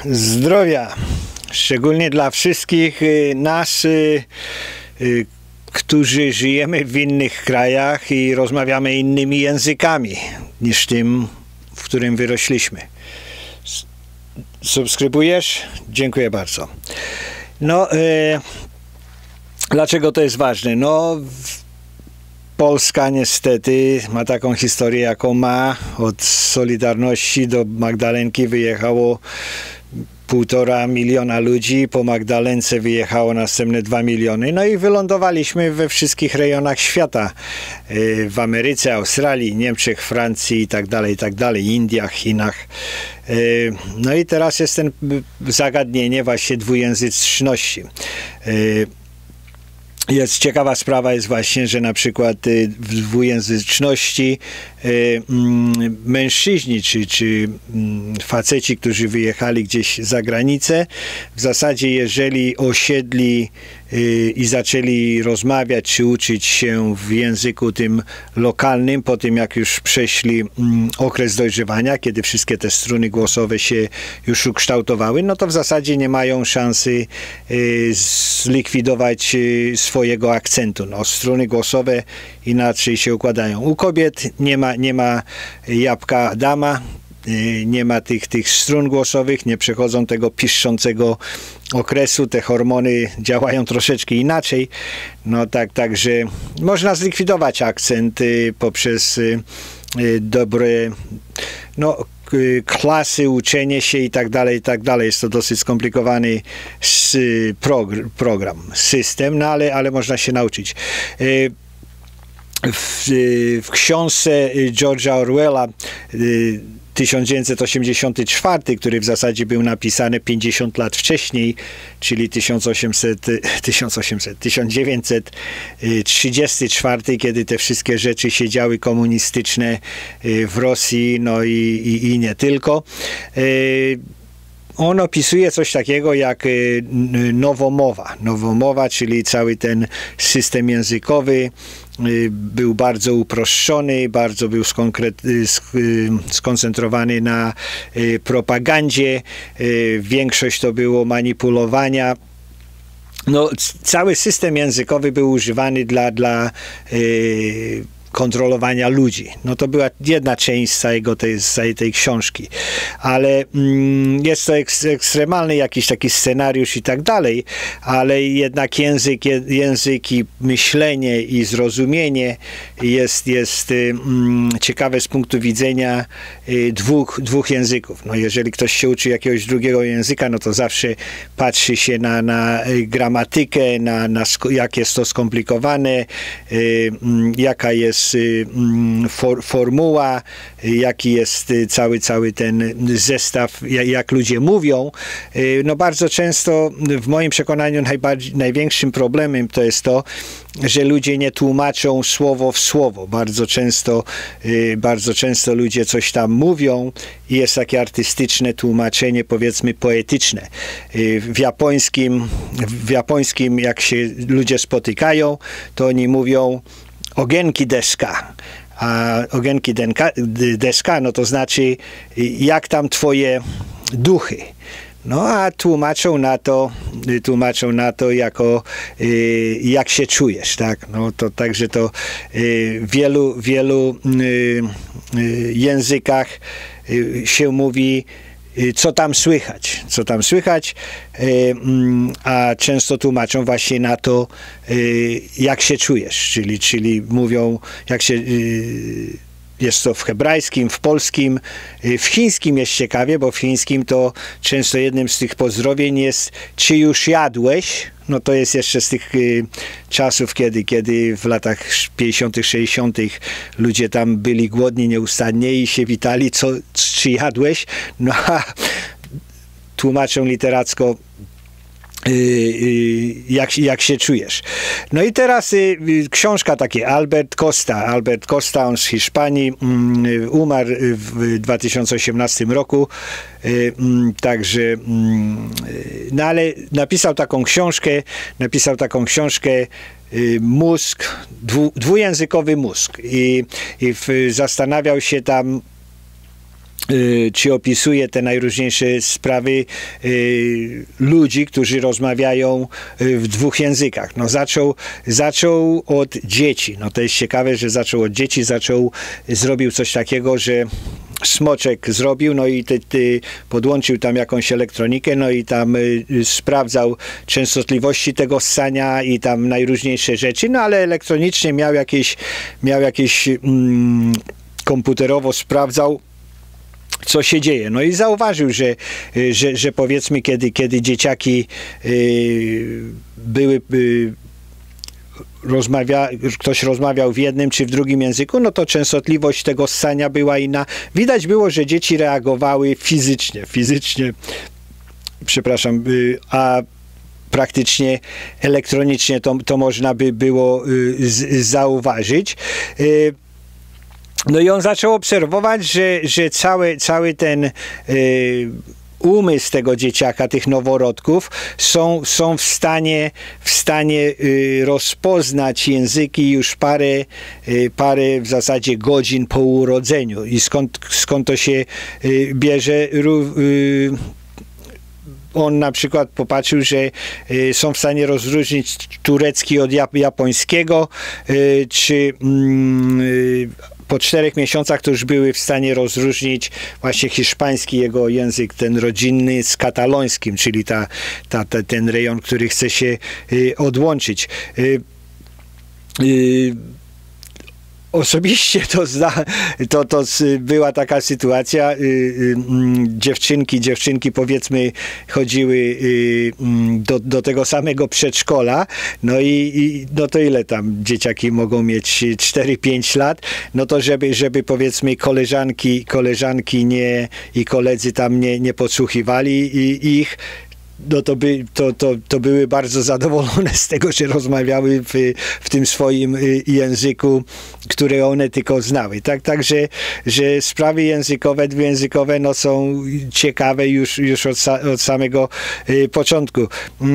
Zdrowia, szczególnie dla wszystkich nas, którzy żyjemy w innych krajach i rozmawiamy innymi językami niż tym, w którym wyrośliśmy. Subskrybujesz? Dziękuję bardzo. No, dlaczego to jest ważne? No, Polska niestety ma taką historię, jaką ma. Od Solidarności do Magdalenki wyjechało 1,5 miliona ludzi, po Magdalence wyjechało następne 2 miliony. No i wylądowaliśmy we wszystkich rejonach świata. W Ameryce, Australii, Niemczech, Francji i tak dalej, Indiach, Chinach. No i teraz jest ten zagadnienie właśnie dwujęzyczności. Jest ciekawa sprawa jest właśnie, że na przykład w dwujęzyczności mężczyźni czy faceci, którzy wyjechali gdzieś za granicę, w zasadzie jeżeli osiedli i zaczęli rozmawiać czy uczyć się w języku tym lokalnym, po tym jak już przeszli okres dojrzewania, kiedy wszystkie te struny głosowe się już ukształtowały, no to w zasadzie nie mają szansy zlikwidować swojego akcentu. No, struny głosowe inaczej się układają. U kobiet nie ma jabłka Adama, nie ma tych strun głosowych, nie przechodzą tego piszczącego okresu, te hormony działają troszeczkę inaczej. No także można zlikwidować akcent poprzez dobre klasy, uczenie się i tak dalej, i tak dalej. Jest to dosyć skomplikowany program, system, no ale można się nauczyć. W książce George'a Orwella 1984, który w zasadzie był napisany 50 lat wcześniej, czyli 1934, kiedy te wszystkie rzeczy się działy komunistyczne w Rosji, no i nie tylko. On opisuje coś takiego jak nowomowa. Nowomowa, czyli cały ten system językowy był bardzo uproszczony, bardzo był skoncentrowany na propagandzie. Większość to było manipulowania. No, cały system językowy był używany dla kontrolowania ludzi. No to była jedna część całej tej książki. Ale jest to ekstremalny jakiś taki scenariusz i tak dalej, ale jednak język i myślenie i zrozumienie jest ciekawe z punktu widzenia dwóch języków. No jeżeli ktoś się uczy jakiegoś drugiego języka, no to zawsze patrzy się na gramatykę, jak jest to skomplikowane, jaka jest formuła, jaki jest cały ten zestaw, jak ludzie mówią. No bardzo często w moim przekonaniu największym problemem to jest to, że ludzie nie tłumaczą słowo w słowo. Bardzo często ludzie coś tam mówią i jest takie artystyczne tłumaczenie, powiedzmy poetyczne. W japońskim jak się ludzie spotykają, to oni mówią ogenki deska. A ogenki deska, no to znaczy jak tam twoje duchy. No a tłumaczą na to jako jak się czujesz, tak? No to także to w wielu językach się mówi co tam słychać, a często tłumaczą właśnie na to, jak się czujesz, czyli mówią, jak się, jest to w hebrajskim, w polskim, w chińskim jest ciekawie, bo w chińskim to często jednym z tych pozdrowień jest, czy już jadłeś? No to jest jeszcze z tych czasów, kiedy w latach 50., 60. ludzie tam byli głodni nieustannie i się witali, czy jadłeś? No a tłumaczą literacko, jak się czujesz. No i teraz książka takie Albert Costa, on z Hiszpanii, umarł w 2018 roku, także no ale napisał taką książkę mózg, dwujęzykowy mózg i zastanawiał się tam czy opisuje te najróżniejsze sprawy ludzi, którzy rozmawiają w dwóch językach. No zaczął od dzieci. No to jest ciekawe, że zaczął od dzieci, zrobił coś takiego, że smoczek zrobił, no i podłączył tam jakąś elektronikę, no i tam sprawdzał częstotliwości tego ssania i tam najróżniejsze rzeczy, no ale elektronicznie miał jakieś komputerowo sprawdzał, co się dzieje. No i zauważył, że powiedzmy, kiedy dzieciaki były ktoś rozmawiał w jednym czy w drugim języku, no to częstotliwość tego ssania była inna. Widać było, że dzieci reagowały fizycznie, przepraszam, a praktycznie elektronicznie to można by było zauważyć. No i on zaczął obserwować, że cały ten umysł tego dzieciaka, tych noworodków są w stanie rozpoznać języki już parę w zasadzie godzin po urodzeniu. I skąd to się bierze? On na przykład popatrzył, że są w stanie rozróżnić turecki od japońskiego, czy po 4 miesiącach to już były w stanie rozróżnić właśnie hiszpański, jego język, ten rodzinny, z katalońskim, czyli ten rejon, który chce się odłączyć. Osobiście to była taka sytuacja, dziewczynki powiedzmy chodziły do tego samego przedszkola, no i no to ile tam dzieciaki mogą mieć 4-5 lat, no to żeby powiedzmy koleżanki i koledzy tam nie podsłuchiwali ich, no to były bardzo zadowolone z tego, że rozmawiały w tym swoim języku, które one tylko znały. Także że sprawy językowe, dwujęzykowe no są ciekawe już od samego początku.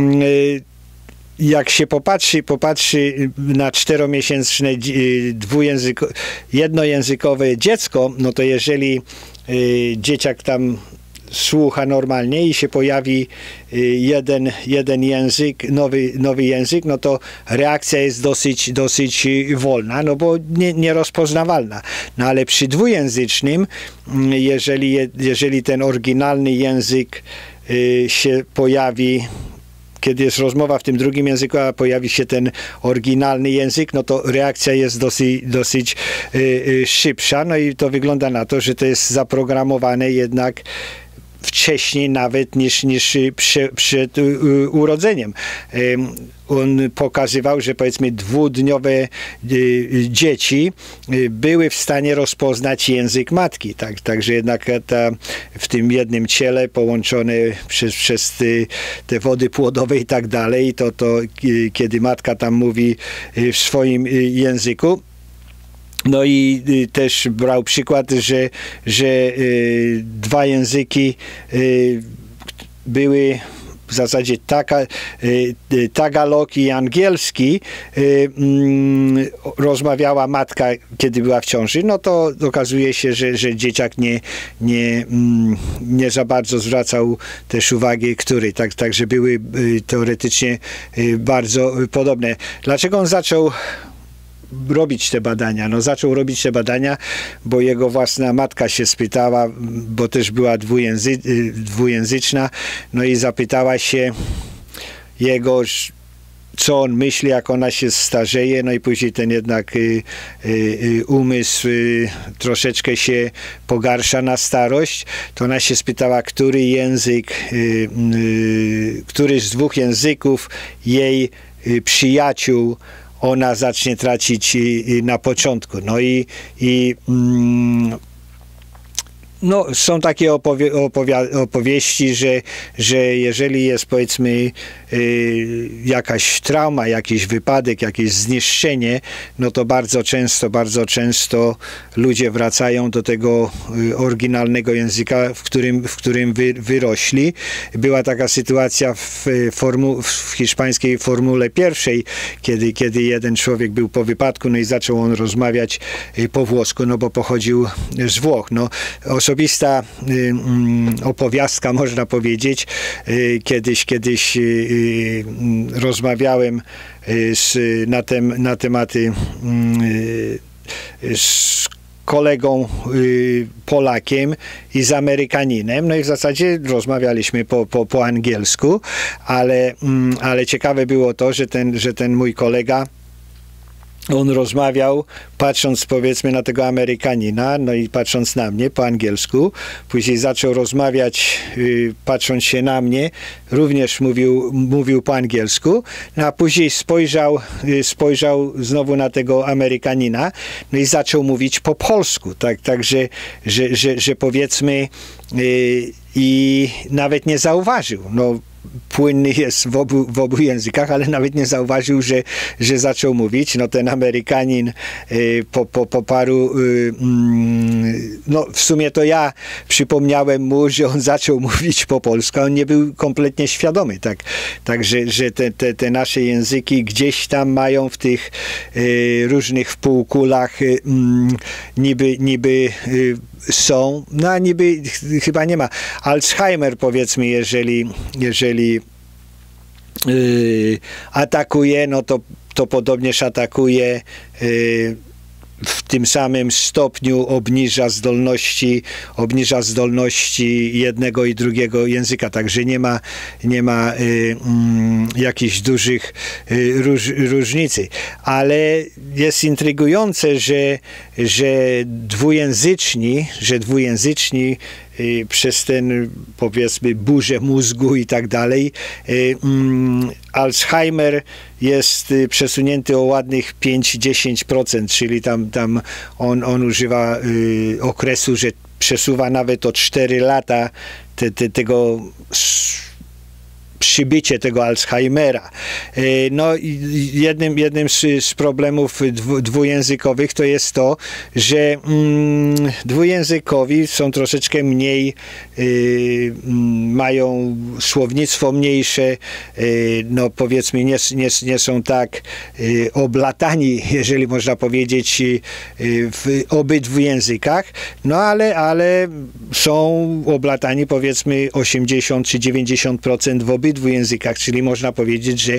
Jak się popatrzy na 4-miesięczne jednojęzykowe dziecko, no to jeżeli dzieciak tam słucha normalnie i się pojawi jeden język, nowy język, no to reakcja jest dosyć wolna, no bo nierozpoznawalna. No ale przy dwujęzycznym, jeżeli ten oryginalny język się pojawi, kiedy jest rozmowa w tym drugim języku, a pojawi się ten oryginalny język, no to reakcja jest dosyć szybsza. No i to wygląda na to, że to jest zaprogramowane jednak wcześniej nawet niż przed urodzeniem. On pokazywał, że powiedzmy 2-dniowe dzieci były w stanie rozpoznać język matki. Także jednak w tym jednym ciele połączone przez te wody płodowe i tak dalej, to kiedy matka tam mówi w swoim języku. No i też brał przykład, że 2 języki były w zasadzie tagalog i angielski, rozmawiała matka, kiedy była w ciąży, no to okazuje się, że dzieciak nie za bardzo zwracał też uwagi, który. Także były teoretycznie bardzo podobne. Dlaczego on zaczął robić te badania? No zaczął robić te badania, bo jego własna matka się spytała, bo też była dwujęzyczna, no i zapytała się jego, co on myśli, jak ona się starzeje, no i później ten jednak umysł troszeczkę się pogarsza na starość, to ona się spytała, który z 2 języków jej przyjaciół ona zacznie tracić na początku. No no, są takie opowieści, że jeżeli jest powiedzmy jakaś trauma, jakiś wypadek, jakieś zniszczenie, no to bardzo często ludzie wracają do tego oryginalnego języka, w którym wyrośli. Była taka sytuacja w hiszpańskiej Formule 1, kiedy jeden człowiek był po wypadku, no i zaczął on rozmawiać po włosku, no bo pochodził z Włoch. No, osobiście osobista opowiastka, można powiedzieć. Kiedyś rozmawiałem na tematy z kolegą Polakiem i z Amerykaninem, no i w zasadzie rozmawialiśmy po angielsku, ale ciekawe było to, że ten mój kolega, on rozmawiał, patrząc powiedzmy na tego Amerykanina, no i patrząc na mnie po angielsku, później zaczął rozmawiać, patrząc się na mnie, również mówił po angielsku, no a później spojrzał znowu na tego Amerykanina, no i zaczął mówić po polsku, także że powiedzmy i nawet nie zauważył, no płynny jest w obu językach, ale nawet nie zauważył, że zaczął mówić. No ten Amerykanin po paru, no w sumie to ja przypomniałem mu, że on zaczął mówić po polsku, a on nie był kompletnie świadomy, także że te nasze języki gdzieś tam mają w tych różnych półkulach niby są, no a niby chyba nie ma. Alzheimer, powiedzmy, jeżeli atakuje, no to podobnież atakuje w tym samym stopniu obniża zdolności jednego i drugiego języka, także nie ma jakichś dużych różnicy. Ale jest intrygujące, że dwujęzyczni przez ten, powiedzmy, burzę mózgu i tak dalej, Alzheimer jest przesunięty o ładnych 5-10%, czyli tam on używa okresu, że przesuwa nawet o 4 lata tego przybycie tego Alzheimera. No jednym z problemów dwujęzykowych to jest to, że dwujęzykowi są troszeczkę mniej, mają słownictwo mniejsze, no powiedzmy nie są tak oblatani, jeżeli można powiedzieć, w obydwu językach, no ale są oblatani powiedzmy 80 czy 90% w obydwu językach, czyli można powiedzieć, że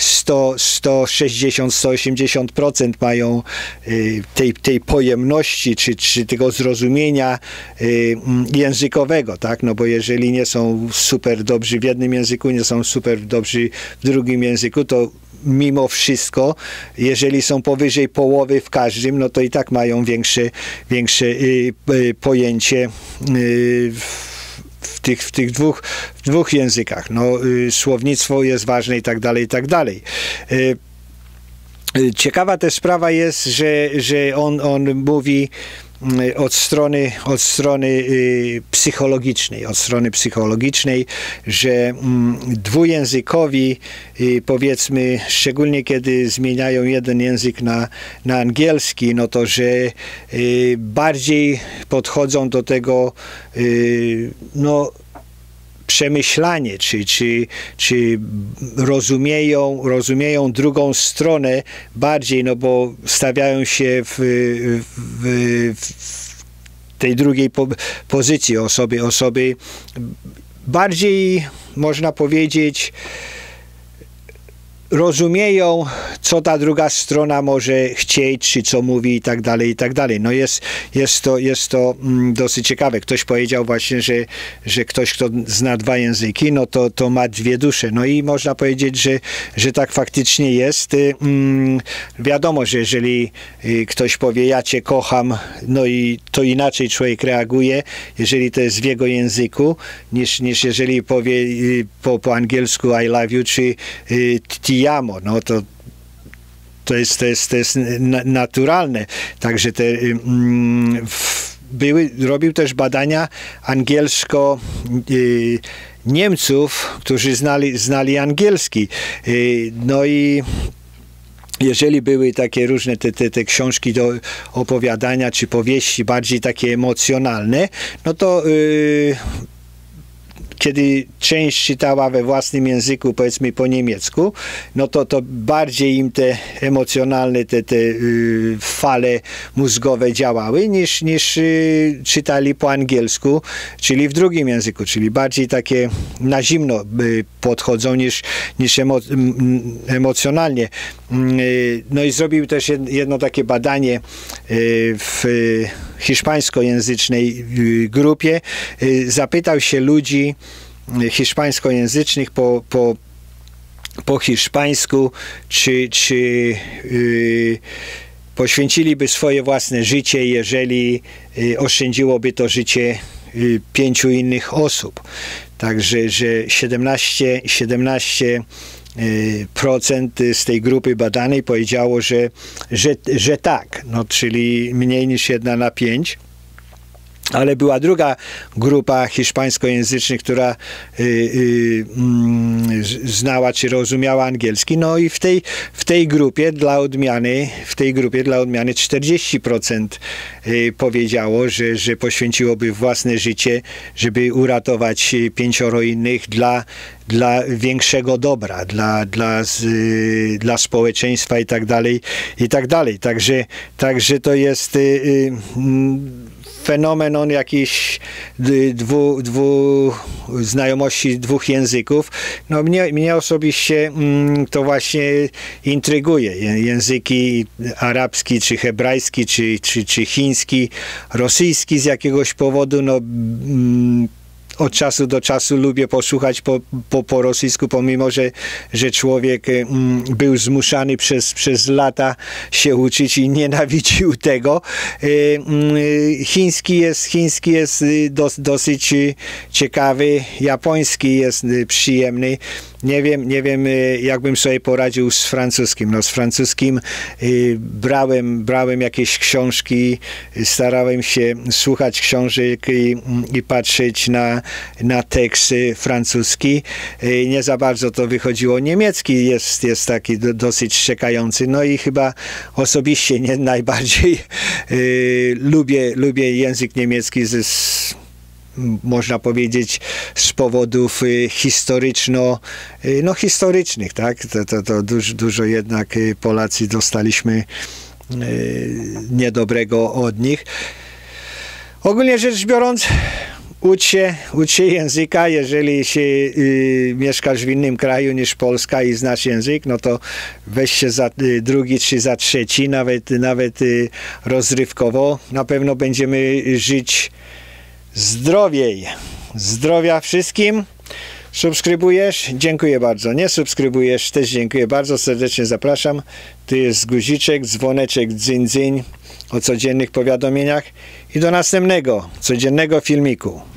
160-180% mają tej pojemności, czy tego zrozumienia językowego, tak? No bo jeżeli nie są super dobrzy w jednym języku, nie są super dobrzy w drugim języku, to mimo wszystko, jeżeli są powyżej połowy w każdym, no to i tak mają większe pojęcie w tych dwóch językach. No, słownictwo jest ważne i tak dalej, i tak dalej. Ciekawa też sprawa jest, że on mówi od strony psychologicznej, że dwujęzykowi, powiedzmy, szczególnie kiedy zmieniają jeden język na angielski, no to, że bardziej podchodzą do tego, no, przemyślanie, czy rozumieją drugą stronę bardziej, no bo stawiają się w tej drugiej pozycji osoby bardziej, można powiedzieć, rozumieją, co ta druga strona może chcieć, czy co mówi i tak dalej, i tak dalej. No jest to dosyć ciekawe. Ktoś powiedział właśnie, że ktoś, kto zna 2 języki, no to ma 2 dusze. No i można powiedzieć, że tak faktycznie jest. Wiadomo, że jeżeli ktoś powie, ja cię kocham, no i to inaczej człowiek reaguje, jeżeli to jest w jego języku, niż jeżeli powie po angielsku I love you, czy ti amo, no to jest naturalne. Także robił też badania Niemców, którzy znali angielski. No i jeżeli były takie różne te książki do opowiadania, czy powieści bardziej takie emocjonalne, no to kiedy część czytała we własnym języku, powiedzmy po niemiecku, no to bardziej im te emocjonalne, te fale mózgowe działały, niż czytali po angielsku, czyli w drugim języku, czyli bardziej takie na zimno podchodzą niż emocjonalnie. No i zrobił też jedno takie badanie w hiszpańskojęzycznej grupie. Zapytał się ludzi hiszpańskojęzycznych po hiszpańsku, czy poświęciliby swoje własne życie, jeżeli oszczędziłoby to życie 5 innych osób. Także, że 17% z tej grupy badanej powiedziało, że tak, no, czyli mniej niż 1 na 5. Ale była druga grupa hiszpańskojęzycznych, która znała czy rozumiała angielski. No i w tej grupie dla odmiany 40% powiedziało, że poświęciłoby własne życie, żeby uratować 5 innych dla większego dobra, dla społeczeństwa i tak dalej, i tak dalej. Także to jest fenomen jakiś znajomości 2 języków. No mnie osobiście to właśnie intryguje. Języki arabski, czy hebrajski, czy chiński, rosyjski z jakiegoś powodu, no od czasu do czasu lubię posłuchać po rosyjsku, pomimo, że człowiek był zmuszany przez lata się uczyć i nienawidził tego. Chiński jest dosyć ciekawy, japoński jest przyjemny. Nie wiem, jakbym sobie poradził z francuskim. No, z francuskim brałem jakieś książki, starałem się słuchać książek i patrzeć na tekst francuski. Nie za bardzo to wychodziło. Niemiecki jest taki dosyć czekający. No i chyba osobiście najbardziej lubię język niemiecki można powiedzieć z powodów historycznych, tak? To dużo jednak Polacy dostaliśmy niedobrego od nich. Ogólnie rzecz biorąc, ucz się języka, jeżeli się mieszkasz w innym kraju niż Polska i znasz język, no to weź się za drugi czy za trzeci, nawet rozrywkowo. Na pewno będziemy żyć zdrowiej. Zdrowia wszystkim. Subskrybujesz? Dziękuję bardzo. Nie subskrybujesz? Też dziękuję bardzo. Serdecznie zapraszam. Tu jest guziczek, dzwoneczek, dzyń, dzyń o codziennych powiadomieniach i do następnego codziennego filmiku.